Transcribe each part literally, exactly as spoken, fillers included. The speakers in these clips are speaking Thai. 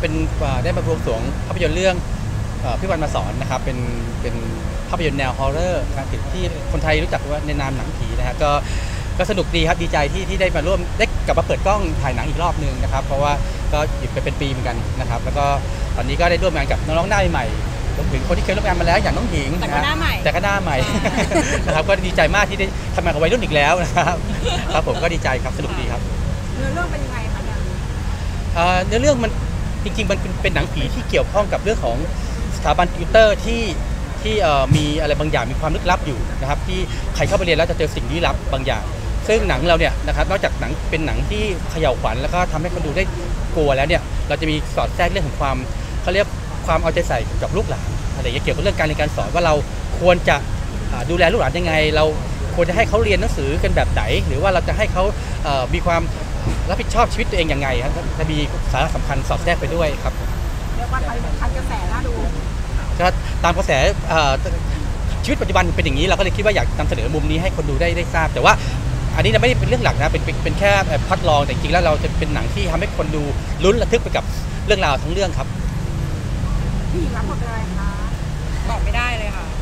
เป็นได้มาบวงสรวงภาพยนตร์เรื่องพี่วันมาสอนนะครับเป็นเป็นภาพยนตร์แนวฮอร์เรอร์การที่คนไทยรู้จักว่าในนามหนังผีนะฮะก็ก็สนุกดีครับดีใจที่ที่ได้มาร่วมได้กลับมาเปิดกล้องถ่ายหนังอีกรอบนึงนะครับเพราะว่าก็หยุดไปเป็นปีเหมือนกันนะครับแล้วก็ตอนนี้ก็ได้ร่วมงานกับน้องๆหน้าใหม่รวมถึงคนที่เคยร่วมงานมาแล้วอย่างน้องหญิงแต่ก็หน้าใหม่แต่ก็หน้าใหม่นะครับก็ดีใจมากที่ได้ทำงานกับวัยรุ่นอีกแล้วนะครับครับผมก็ดีใจครับสนุกดีครับเนื้อเรื่องเป็นยังไงคะเนี่ยเนื้อเรื่องมันจริงๆมันเป็นหนังผีที่เกี่ยวข้องกับเรื่องของสถาบันติวเตอร์ที่ที่มีอะไรบางอย่างมีความลึกลับอยู่นะครับที่ใครเข้าไปเรียนแล้วจะเจอสิ่งลี้ลับบางอย่างซึ่งหนังเราเนี่ยนะครับนอกจากหนังเป็นหนังที่เขย่าขวัญแล้วก็ทำให้คนดูได้กลัวแล้วเนี่ยเราจะมีสอดแทรกเรื่องของความเขาเรียกความเอาใจใส่กับลูกหลานอะไรเกี่ยวกับเรื่องการเรียนการสอนว่าเราควรจะดูแลลูกหลานยังไงเราควรจะให้เขาเรียนหนังสือกันแบบไหนหรือว่าเราจะให้เขามีความรับผิดชอบชีวิตตัวเองยังไงครับจะมีสาระสำคัญสอดแทรกไปด้วยครับเรียกว่าทันกระแสน่าดูก็ตามกระแสชีวิตปัจจุบันเป็นอย่างนี้เราก็เลยคิดว่าอยากนำเสนอมุมนี้ให้คนดูได้ได้ทราบแต่ว่าอันนี้ไม่ได้เป็นเรื่องหลักนะเป็นเป็นแค่พัดลองแต่จริงๆแล้วเราจะเป็นหนังที่ทำให้คนดูลุ้นระทึกไปกับเรื่องราวทั้งเรื่องครับพี่หญิงรับบทอะไรคะบอกไม่ได้เลยค่ะ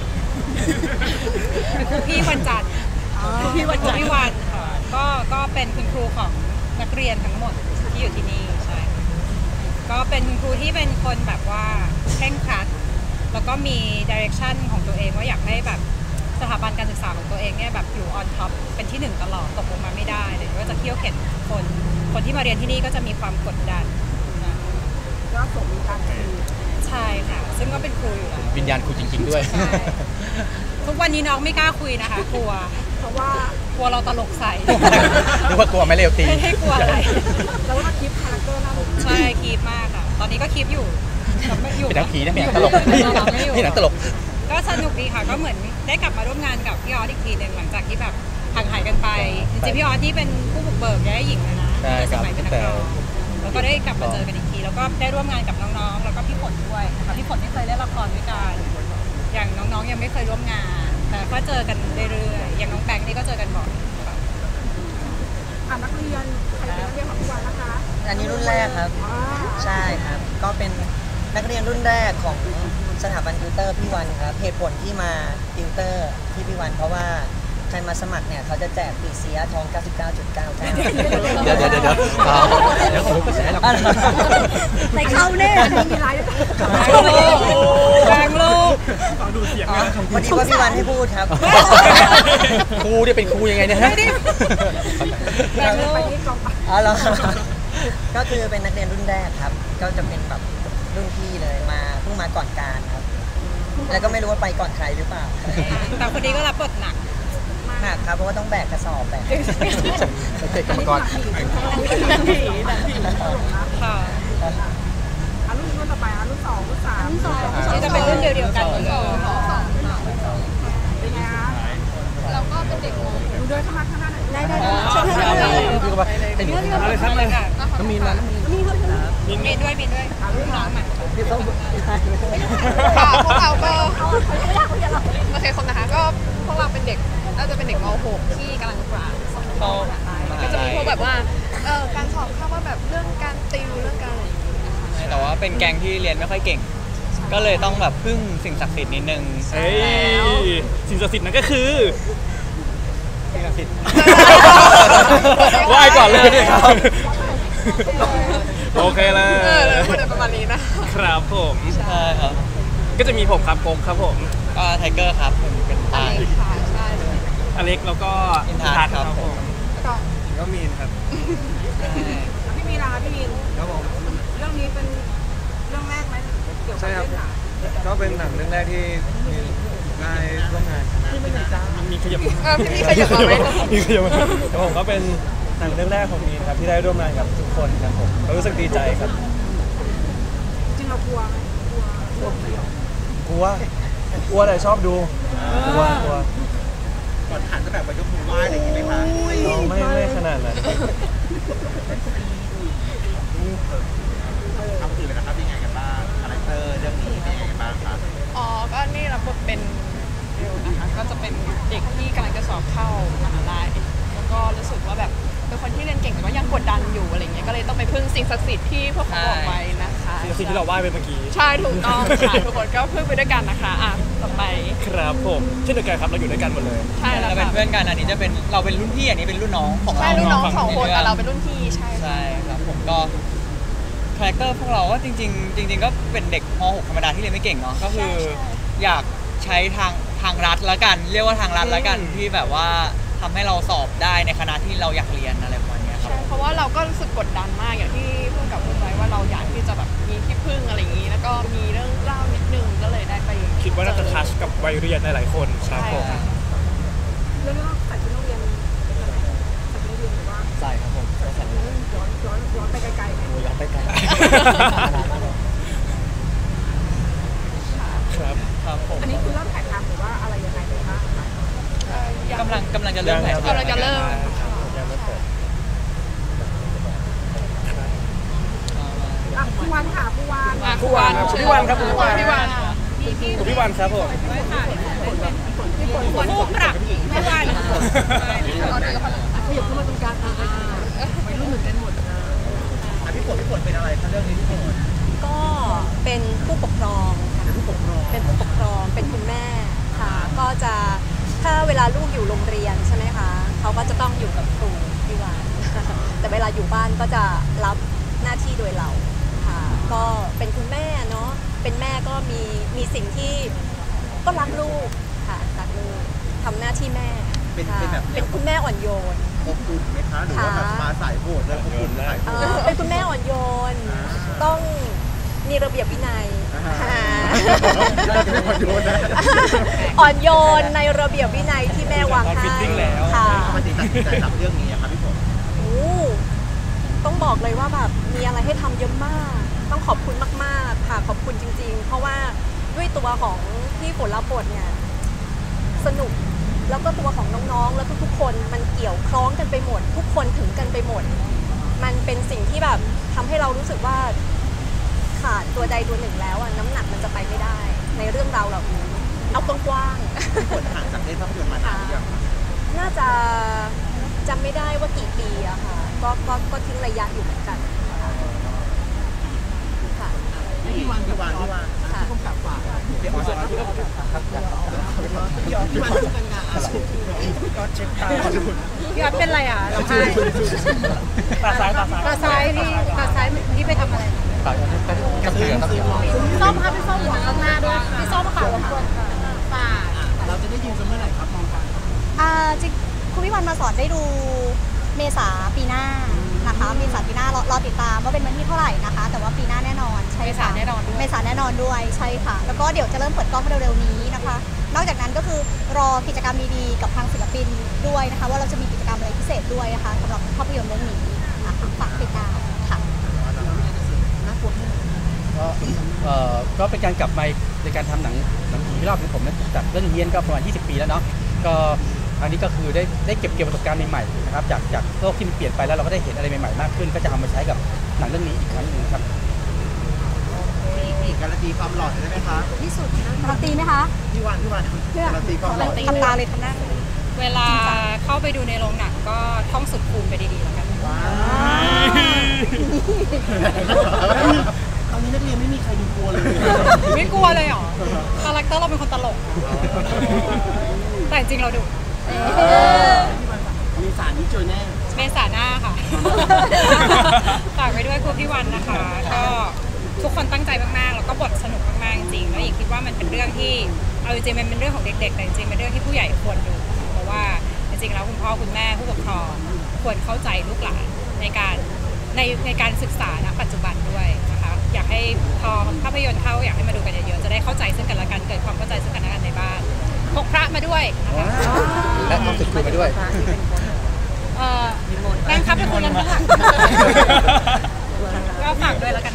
คือพี่วันจันทร์พี่วันจันทร์พี่วันค่ะก็ก็เป็นคุณครูของนักเรียนทั้งหมดที่อยู่ที่นี่ใช่ก็เป็นครูที่เป็นคนแบบว่าเคร่งครัดแล้วก็มีดิเรกชันของตัวเองว่าอยากให้แบบสถาบันการศึกษาของตัวเองเนี่ยแบบอยู่ออนท็อปเป็นที่หนึ่งตลอดตกลงมาไม่ได้เลยว่าจะเคี่ยวเข็นคนคนที่มาเรียนที่นี่ก็จะมีความกดดันนะก็สมมีการครูใช่ค่ะซึ่งก็เป็นครูอยู่แล้ววิญญาณครูจริงๆด้วยทุกวันนี้น้องไม่กล้าคุยนะคะกลัวเพราะว่ากลัวเราตลกใส่หรือว่ากลัวไม่เร็วตีให้กลัวอะไรแล้วว่าคลิปคาแรคเตอร์น่าสนใช่คลิปมากค่ะตอนนี้ก็คลิปอยู่เป็นหนังผีนะเป็นหนังตลกนี่หนังตลกก็สนุกดีค่ะก็เหมือนได้กลับมาร่วมงานกับพี่ออสอีกทีหนึ่งหลังจากที่แบบห่างหายกันไปจริงๆพี่ออสที่เป็นผู้บุกเบิกย้ายหญิงนะนะสมัยเป็นนักร้องแล้วก็ได้กลับมาเจอกันอีกทีแล้วก็ได้ร่วมงานกับน้องๆแล้วก็พี่ฝนด้วยนะคะพี่ฝนที่เคยเล่นละครด้วยกันอย่างน้องๆยังไม่เคยร่วมงานแต่ก็เจอกันเรื่อยๆอย่างน้องแบงค์นี่ก็เจอกันบ่อยอ่านักเรียนใครเป็นนักเรียนของทุกวันนะคะอันนี้รุ่นแรกครับใช่ครับก็เป็นนักเรียนรุ่นแรกของสถาบันติวเตอร์พี่วันครับเหตุผลที่มาติวเตอร์ที่พี่วันเพราะว่าใครมาสมัครเนี่ยเขาจะแจกปีเสียทอง เก้าสิบเก้าจุดเก้าเก้าเดี๋ยวเดี๋ยวเดี๋ยวเดี๋ยวเดี๋ยวผมก็เสียหรอกใส่เข้าแน่มีไรแบงลูกฟังดูเสียงพอดีว่าพี่วันให้พูดครับครูเนี่ยเป็นครูยังไงเนี่ยฮะแบงลูกไปที่กองปราบอ๋อเหรอก็คือเป็นนักเรียนรุ่นแรกครับก็จะเป็นแบบรุ่นพี่เลยมาเพิ่งมาก่อนการครับแล้วก็ไม่รู้ว่าไปก่อนใครหรือเปล่าแต่คนนี้ก็รับบทหนักหนักครับเพราะว่าต้องแบกกระสอบแบกเด็กกรรมกรค่ะอ่ะรุ่นรุ่นต่อไปอ่ะรุ่นสองรุ่นสามรุ่นสองนี่จะเป็นรุ่นเดียวๆกันรุ่นสองเป็นไงคะเราก็เป็นเด็กดูด้วยข้างหน้าข้างหน้าหน่อยได้ได้ใช่ใช่ใช่คือว่าเป็นอะไรครับเลยน้ำมีนมาน้ำมีนมีมีด้วยมีด้วยรุ่นน้องใหม่ค่ะพวกเราก็โอเคคนนะคะก็พวกเราเป็นเด็กเราจะเป็นเด็กม .หก ที่กำลังกลางสอบเข้ามหาลัยก็จะมีพวกแบบว่าเออการสอบเข้าว่าแบบเรื่องการติวเรื่องการอะไรอย่างเงี้ยแต่ว่าเป็นแกงที่เรียนไม่ค่อยเก่งก็เลยต้องแบบพึ่งสิ่งศักดิ์สิทธิ์นิดนึงเฮ้ยสิ่งศักดิ์สิทธิ์นั่นก็คือสิ่งศักดิ์สิทธิ์ไหว้ก่อนเลยครับโอเคเลยเออพูดประมาณนี้นะครับผมใช่ครับก็จะมีผมครับโกงครับผมก็ไทเกอร์ครับผมเป็นอเล็กค่ะใช่เลยอเล็กแล้วก็อินทัศน์ครับผมก็ก็มีนครับพี่มีนนะคะพี่มีนครับผมเรื่องนี้เป็นเรื่องแรกไหมเกี่ยวกับเรื่องหนังก็เป็นหนังเรื่องแรกที่มีได้ร่วมงานพี่ไม่หยุดจ้ามีขยับเออพี่มีขยับมาไหมมีขยับมาแต่ผมก็เป็นหนังเรื่องแรกของมีนครับที่ได้ร่วมงานกับทุกคนครับผมก็รู้สึกดีใจครับจริงเรากลัวไหมกลัวกลัวกลัวกลัวแต่ชอบดูกลัวกลัวก่อนหันจะแบบไปยกมือไหว้อะไรอย่างงี้ไหมคะไม่ไม่ขนาดนั้นทำสื่อเลยนะครับยังไงกันบ้างคาแรคเตอร์เรื่องนี้เป็นยังไงกันบ้างครับอ๋อก็นี่รับบทเป็นเบลนะคะก็จะเป็นเด็กที่กำลังจะสอบเข้ามหาลัยแล้วก็รู้สึกว่าแบบเป็นคนที่เรียนเก่งแต่ว่ายังกดดันอยู่อะไรเงี้ยก็เลยต้องไปพึ่งสิ่งศักดิ์สิทธิ์ที่พวกเขาบอกไว้นะคะสิ่งที่เราไหว้ไปเมื่อกี้ใช่ถูกต้องค่ะทุกคนก็พึ่งไปด้วยกันนะคะอ่ะต่อไปครับผมเช่นเดียวกันครับเราอยู่ด้วยกันหมดเลยใช่แล้วเราเป็นค่ะเพื่อนกันอันนี้จะเป็นเราเป็นรุ่นพี่อันนี้เป็นรุ่นน้องของเราใช่รุ่นน้องสองคนใแต่เราเป็นรุ่นพี่ใช่ใช่ครับผมก็คาแรคเตอร์พวกเราก็จริง ๆ จริง ๆ ก็เป็นเด็กม .หก ธรรมดาที่เรียนไม่เก่งเนาะก็คืออยากใช้ทางทางรัฐละกัน เรียกว่าทางรัฐละกันที่แบบว่าทำให้เราสอบได้ในคณะที่เราอยากเรียนอะไรประมาณเนี้ยครับใช่เพราะว่าเราก็รู้สึกกดดันมากอย่างที่พูดกับคุณไว้ว่าเราอยากที่จะแบบมีที่พึ่งอะไรอย่างนี้ แล้วก็มีเรื่องเล่านิดนึงก็เลยได้ไปคิดว่าน่าจะทัชกับวัยเรียนหลายๆคนครับผมเรื่องว่าใส่ชุดนักเรียนเป็นอะไรใส่ชุดนักเรียนหรือว่าใช่ครับผมใช่ย้อนย้อนย้อนไปไกลๆไหมย้อนไปไกลครับครับผมอันนี้คือเริ่มถ่ายทำหรือว่าอะไรยังไงเลยคะเอ่ออยากกำลังกำลังจะเริ่มถ่ายกำลังจะเริ่มยังไม่เปิดอ่ะผู้วันค่ะผู้วันอ่ะผู้วันพี่วันครับพี่วันพี่วันพี่วันครับผมผู้ปรับแม่วันขยับขึ้นมาตรงกลางอ่ะวัยรุ่นเหมือนกันหมดนะพี่ฝนพี่ฝนเป็นอะไรคะเรื่องนี้พี่ฝนก็เป็นผู้ปกครองค่ะเป็นผู้ปกครองเป็นผู้ปกครองเป็นคุณแม่ค่ะก็จะถ้าเวลาลูกอยู่โรงเรียนใช่ไหมคะเขาก็จะต้องอยู่กับครูที่วัน แต่เวลาอยู่บ้านก็จะรับหน้าที่โดยเราค่ะก็เป็นคุณแม่เนาะเป็นแม่ก็มีมีสิ่งที่ก็รักลูกค่ะรักลูกทำหน้าที่แม่ค่ะเป็นคุณแม่อ่อนโยนอบอุ่นไหมคะหรือว่าแบบมาสายโหดเลยอบอุ่นสายโหเอ่ดอเป็นคุณแม่อ่อนโยน ต้องมีระเบียบวินัยอ่าค่ะน่าจะเป็นอ่อนโยนนะอ่อนโยนในระเบียบวินัยที่แม่วางให้ค่ะทำไมถึงตัดสินใจรับเรื่องนี้อะครับพี่ฝนโอ้ต้องบอกเลยว่าแบบมีอะไรให้ทำเยอะมาก ต้องขอบคุณมากๆค่ะขอบคุณจริงๆ เพราะว่าด้วยตัวของที่ฝนรับบทเนี่ยสนุกแล้วก็ตัวของน้องๆ แล้วทุกๆ คนมันเกี่ยวคล้องกันไปหมด ทุกคนถึงกันไปหมด มันเป็นสิ่งที่แบบทำให้เรารู้สึกว่าขาดตัวใดตัวหนึ่งแล้วอะน้ำหนักมันจะไปไม่ได้ ในเรื่องราวเหล่านี้เอากว้างพี่ฝนห่างจากเล่นภาพยนตร์มานานหรือยังคะๆน่าจะจำไม่ได้ว่ากี่ปีอะค่ะก็ก็ก็ทิ้งระยะอยู่เหมือนกันค่ะพี่วันพี่วันพี่วันค่ะผู้กำกับฝากพี่ออสพี่ออสพี่ออสพี่วันเป็นงานพี่ออสเช็คตาพี่อัพเป็นไรอ่ะเราไห้ตาซ้ายตาซ้ายตาซ้ายที่ตาซ้ายที่ไปทำอะไรกระเทือนครับพี่ส้มค่ะพี่ส้มหัวข้างหน้าด้วยพี่ส้มค่ะรบกวนค่ะฝากเราจะได้ยินกันเมื่อไหร่ครับมองกันอ่าจริงคุณวิวันมาสอนได้ดูเมษาปีหน้านะคะเมษาปีหน้ารอรอติดตามว่าเป็นวันที่เท่าไหร่นะคะ แต่ว่าปีหน้าแน่นอนใช่เมษาค่ะแน่นอนด้วยเมษาแน่นอนด้วยใช่ค่ะ แล้วก็เดี๋ยวจะเริ่มเปิดกล้องเร็วๆนี้นะคะ นอกจากนั้นก็คือรอกิจกรรมดีๆกับทางศิลปินด้วยนะคะ ว่าเราจะมีกิจกรรมอะไรพิเศษด้วยนะคะสำหรับภาพยนตร์เรื่องนี้นะคะฝากติดตามค่ะก็เอ่อก็เป็นการกลับมาในการทำหนังหนังผีรอบของผมนะจากเรื่องเฮียนก็ประมาณยี่สิบปีแล้วเนาะก็อันนี้ก็คือได้ได้เก็บเกี่ยวประสบการณ์ใหม่ๆนะครับจากจากโลกที่มันเปลี่ยนไปแล้วเราก็ได้เห็นอะไรใหม่ๆมากขึ้น ก็จะเอามาใช้กับหนังเรื่องนี้อีกครั้งหนึ่งครับมีการันตีความหล่อได้ไหมคะที่สุดการันตีไหมคะพี่วันพี่วันการันตีความหล่อทำตาเลยทำหน้าเวลาเข้าไปดูในโรงหนังก็ท่องสุดภูมิไปดีๆแล้วกันว้าวตอนนี้นักเรียนไม่มีใครดูกลัวเลยไม่กลัวเลยเหรอคาแรคเตอร์เราเป็นคนตลก แต่จริงเราดุมีสารนี้เจอแน่เมษาหน้าค่ะ ฝากไว้ด้วยครูพี่วันนะคะ ก็ทุกคนตั้งใจมากๆแล้วก็บทสนุกมากๆจริงๆแล้วอีกคิดว่ามันเป็นเรื่องที่เอาจริงๆมันเป็นเรื่องของเด็กๆแต่จริงๆเป็นเรื่องที่ผู้ใหญ่ควรดูเพราะว่าจริงๆแล้วคุณพ่อคุณแม่ผู้ปกครองควรเข้าใจลูกหลานในการในในการศึกษาณปัจจุบันด้วยนะคะอยากให้พอภาพยนตร์เข้าอยากให้มาดูกันเยอะๆจะได้เข้าใจซึ่งกันและกันเกิดความเข้าใจซึ่งกันและกันในบ้านพกพระมาด้วยนะคะและต้องติดคุยมาด้วยเอ่อแม่งครับไปคุยกันข้างหลังก็ฝากด้วยแล้วกัน